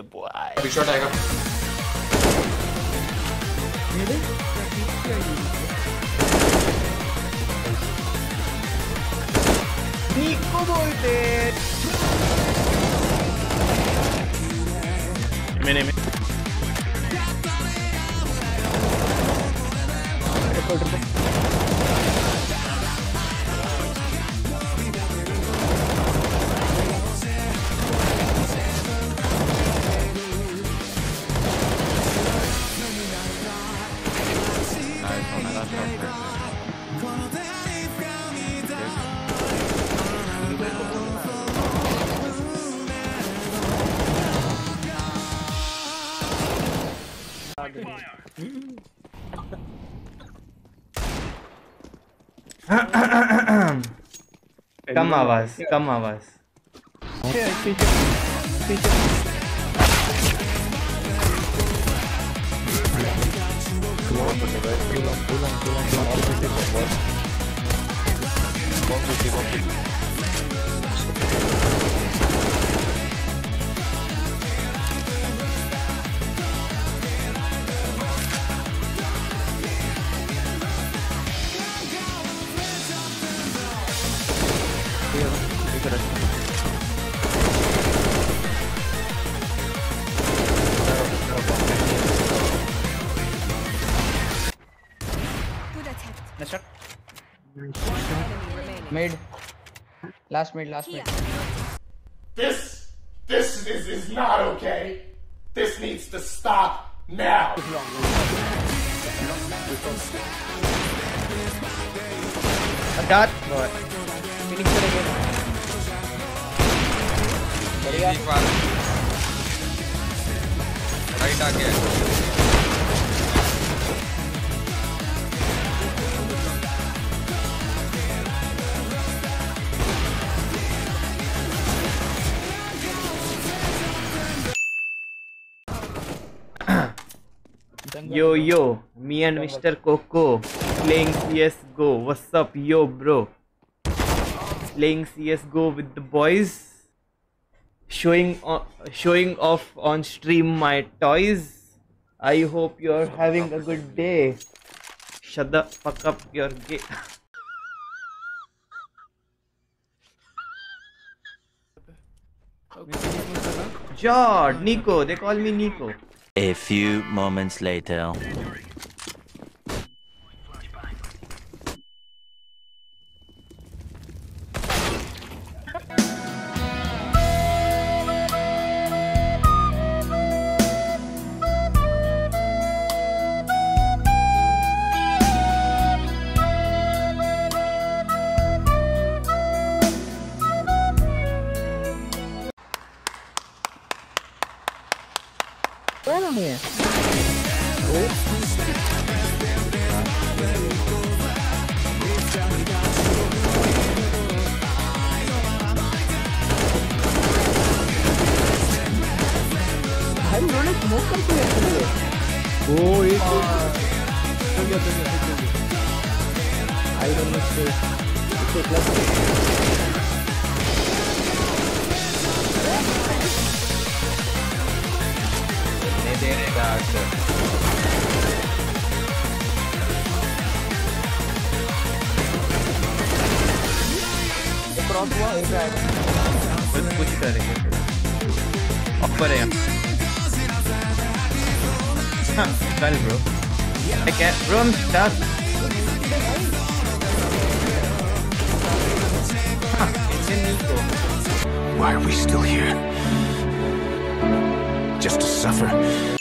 boy. Big shot आएगा. Nico बोलते. मैंने कम आवाज. Mid. Last mid. This is not okay. This needs to stop now. Dot. Right again. Yo, me and Mr. Coco playing CSGO. What's up, yo, bro? Playing CSGO with the boys. Showing off on stream my toys. I hope you're having a good day. Shut the fuck up, you're gay. Jord, Nico, they call me Nico. A few moments later. कुछ करेंगे offer है कल bro bro हम start Why are we still here? Just to suffer?